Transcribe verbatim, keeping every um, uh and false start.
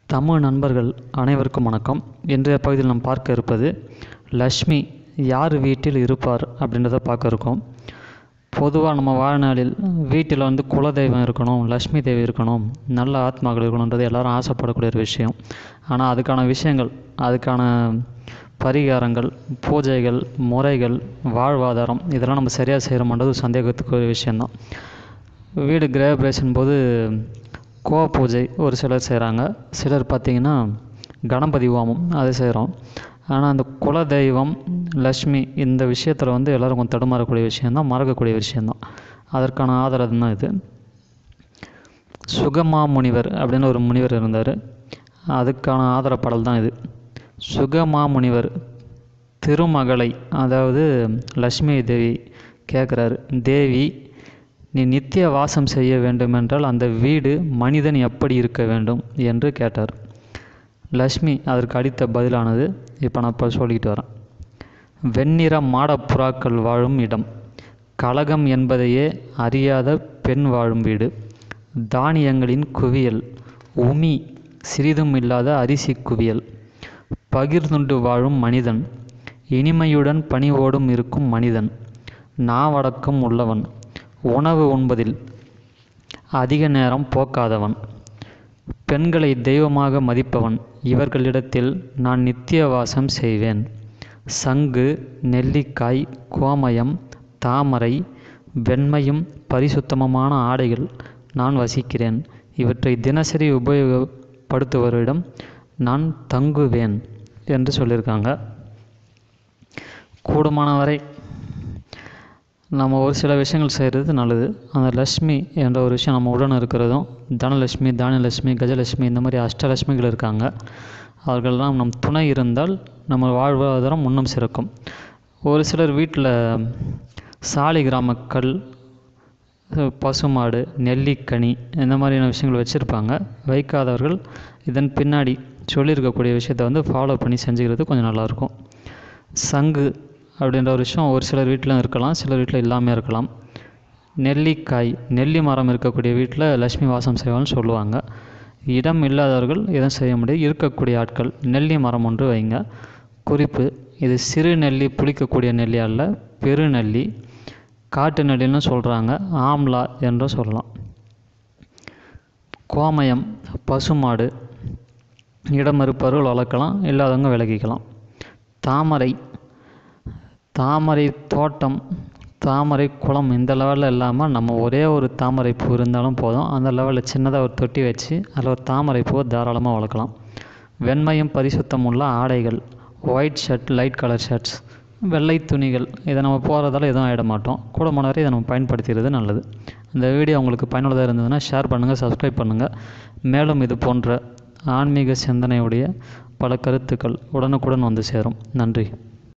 தமிழ் நண்பர்கள் அனைவருக்கும் வணக்கம். இன்றைய பகுதியில் நாம் பார்க்க இருப்பது லக்ஷ்மி யார் வீட்டில் இருப்பார் அப்படின்றத பார்க்க இருக்கோம். பொதுவாக நம்ம வாழ்நாளில் வீட்டில் வந்து குலதெய்வம் இருக்கணும், லக்ஷ்மி தேவி இருக்கணும், நல்ல ஆத்மாக்கள் இருக்கணுன்றது எல்லாரும் ஆசைப்படக்கூடிய ஒரு விஷயம். ஆனால் அதுக்கான விஷயங்கள், அதுக்கான பரிகாரங்கள், பூஜைகள், முறைகள், வாழ்வாதாரம் இதெல்லாம் நம்ம சரியாக செய்கிறோம்ன்றது சந்தேகத்துக்கு ஒரு விஷயந்தான். வீடு கிரகப்பிரவேசம் போது கோ பூஜை ஒரு சிலர் செய்கிறாங்க, சிலர் பார்த்திங்கன்னா கணபதி ஹோமம் அது செய்கிறோம். ஆனால் அந்த குலதெய்வம் லக்ஷ்மி இந்த விஷயத்தில் வந்து எல்லோரும் கொஞ்சம் தடுமாறக்கூடிய விஷயந்தான், மறக்கக்கூடிய விஷயந்தான். அதற்கான ஆதரவு தான் இது. சுகமா முனிவர் அப்படின்னு ஒரு முனிவர் இருந்தார், அதுக்கான ஆதரப்பாடல் தான் இது. சுகமா முனிவர் திருமகளை, அதாவது லக்ஷ்மி தேவி கேட்குறாரு, தேவி நீ நித்திய வாசம் செய்ய வேண்டுமென்றால் அந்த வீடு மனிதன் எப்படி இருக்க வேண்டும் என்று கேட்டார். லக்ஷ்மி அதற்கு அளித்த பதிலானது இப்போ நான் இப்போ சொல்லிக்கிட்டு வரேன். வெண்ணிற மாடப்புறாக்கள் வாழும் இடம், கலகம் என்பதையே அறியாத பெண் வாழும் வீடு, தானியங்களின் குவியல், உமி சிறிதும் இல்லாத அரிசி குவியல், பகிர்ந்துண்டு வாழும் மனிதன், இனிமையுடன் பணிவோடும் இருக்கும் மனிதன், நாவடக்கம் உள்ளவன், உணவு உண்பதில் அதிக நேரம் போக்காதவன், பெண்களை தெய்வமாக மதிப்பவன், இவர்களிடத்தில் நான் நித்திய வாசம் செய்வேன். சங்கு, நெல்லிக்காய், கோமயம், தாமரை, வெண்மையும் பரிசுத்தமமான ஆடைகள் நான் வசிக்கிறேன். இவற்றை தினசரி உபயோகப்படுத்துவரிடம் நான் தங்குவேன் என்று சொல்லியிருக்காங்க. கூடுமானவரை நம்ம ஒரு சில விஷயங்கள் செய்கிறது நல்லது. அந்த லக்ஷ்மி என்ற ஒரு விஷயம் நம்ம உடன் இருக்கிறதும், தனலட்சுமி, தானியலட்சுமி, கஜலட்சுமி இந்த மாதிரி அஷ்டலட்சுமிகள் இருக்காங்க. அவர்களெல்லாம் நம் துணை இருந்தால் நம்ம வாழ்வாதாரம் முன்னும் சிறக்கும். ஒரு சிலர் வீட்டில் சாலிகிராமக்கல், பசுமாடு, நெல்லிக்கனி இந்த மாதிரியான விஷயங்கள் வச்சுருப்பாங்க. வைக்காதவர்கள் இதன் பின்னாடி சொல்லியிருக்கக்கூடிய விஷயத்தை வந்து ஃபாலோ பண்ணி செஞ்சுக்கிறது கொஞ்சம் நல்லாயிருக்கும். சங்கு அப்படின்ற ஒரு விஷயம் ஒரு சிலர் வீட்டில் இருக்கலாம், சிலர் வீட்டில் இல்லாமல் இருக்கலாம். நெல்லிக்காய், நெல்லி மரம் இருக்கக்கூடிய வீட்டில் லக்ஷ்மி வாசம் செய்வாள்னு சொல்லுவாங்க. இடம் இல்லாதவர்கள் எதுவும் செய்ய முடியாது. இருக்கக்கூடிய ஆட்கள் நெல்லி மரம் ஒன்று வைங்க. குறிப்பு, இது சிறு நெல்லி புளிக்கக்கூடிய நெல்லி அல்ல, பெருநெல்லி, காட்டு நெல்லின்னு சொல்கிறாங்க, ஆம்லா என்றும் சொல்லலாம். கோமயம், பசுமாடு இடம் இருப்பவர்கள் வளர்க்கலாம், இல்லாதவங்க விலகிக்கலாம். தாமரை, தாமரை தோட்டம், தாமரை குளம் இந்த லெவலில் இல்லாமல் நம்ம ஒரே ஒரு தாமரை பூ இருந்தாலும் போதும், அந்த லெவலில் சின்னதாக ஒரு தொட்டி வச்சு அதில் ஒரு தாமரை பூவை தாராளமாக வளர்க்கலாம். வெண்மையும் பரிசுத்தம் உள்ள ஆடைகள், white shirt, light colour shirts, வெள்ளை துணிகள், இதை நம்ம போகிறதால எதுவும் ஆகிட மாட்டோம். கூட மணவரை இதை நம்ம பயன்படுத்துகிறது நல்லது. இந்த வீடியோ உங்களுக்கு பயனுள்ளதாக இருந்ததுன்னா ஷேர் பண்ணுங்கள், சப்ஸ்கிரைப் பண்ணுங்கள். மேலும் இது போன்ற ஆன்மீக சிந்தனையுடைய பல கருத்துக்கள் உடனுக்குடன் வந்து சேரும். நன்றி.